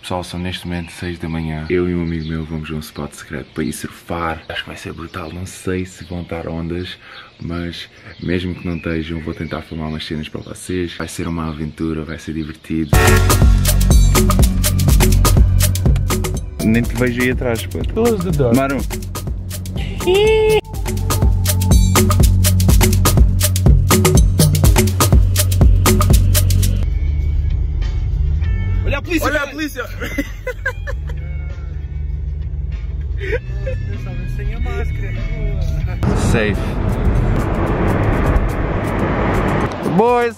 Pessoal, são neste momento 6 da manhã. Eu e um amigo meu vamos a um spot secreto para ir surfar. Acho que vai ser brutal, não sei se vão estar ondas, mas mesmo que não estejam, vou tentar filmar umas cenas para vocês. Vai ser uma aventura, vai ser divertido. Nem te vejo aí atrás, pô. Close the door. Maru. Olha a polícia! Olha a polícia! Sem a máscara. Safe. Boys!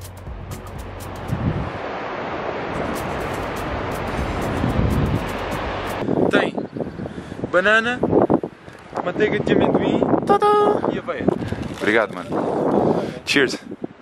Tem banana, manteiga de amendoim e aveia. Obrigado, mano. Cheers!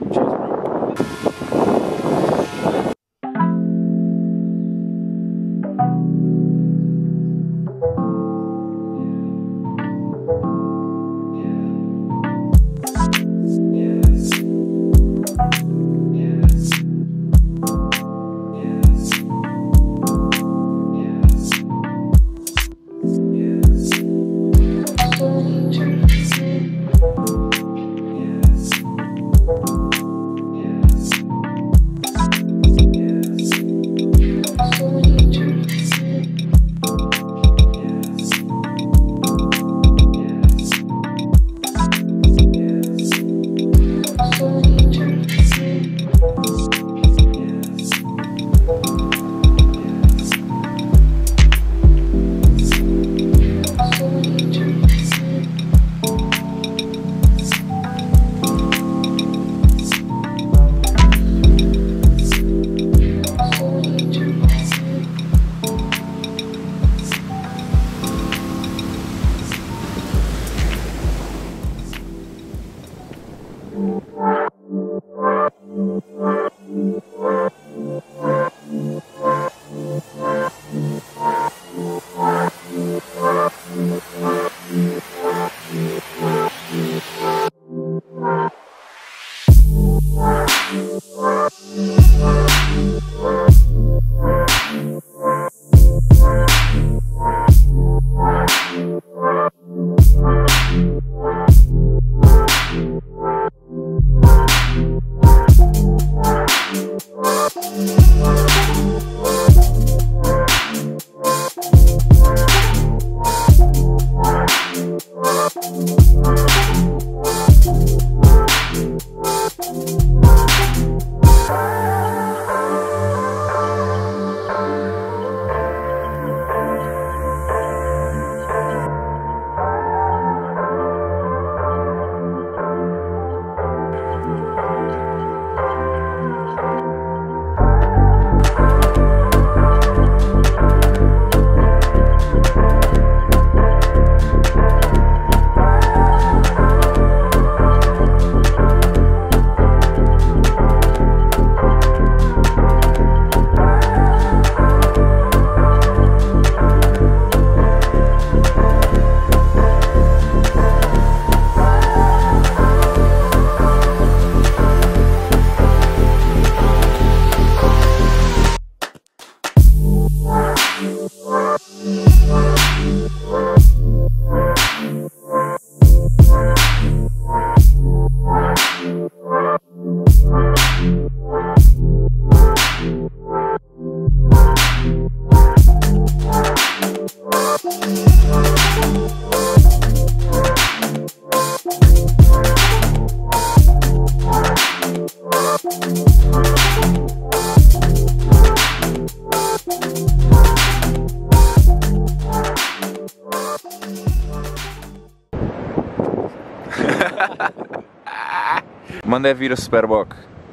Manda é vir a Superboc.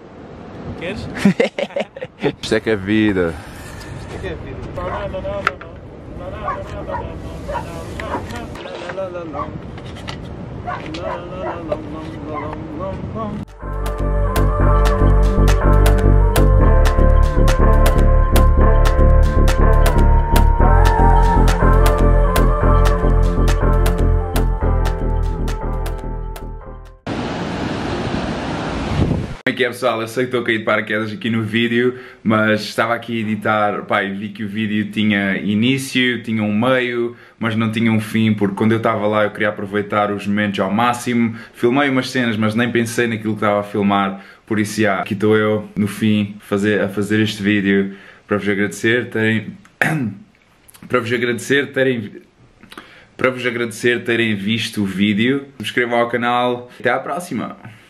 Queres? Isto é que é vida. Isto é que é vida. Como é que é, pessoal? Eu sei que estou a cair de paraquedas aqui no vídeo, mas estava aqui a editar, pá, e vi que o vídeo tinha início, tinha um meio, mas não tinha um fim, porque quando eu estava lá eu queria aproveitar os momentos ao máximo. Filmei umas cenas, mas nem pensei naquilo que estava a filmar, por isso já, aqui estou eu, no fim, a fazer este vídeo para vos agradecer terem visto o vídeo. Subscrevam ao canal. Até à próxima!